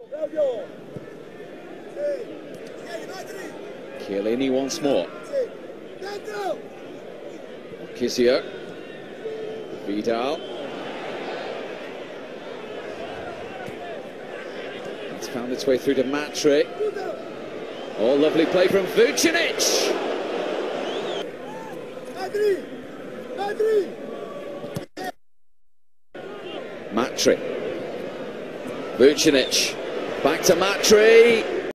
Chiellini once more. Kizio. Vidal. It's found its way through to Matre. Oh, lovely play from Vucinic. Matre. Vucinic. Back to Matre.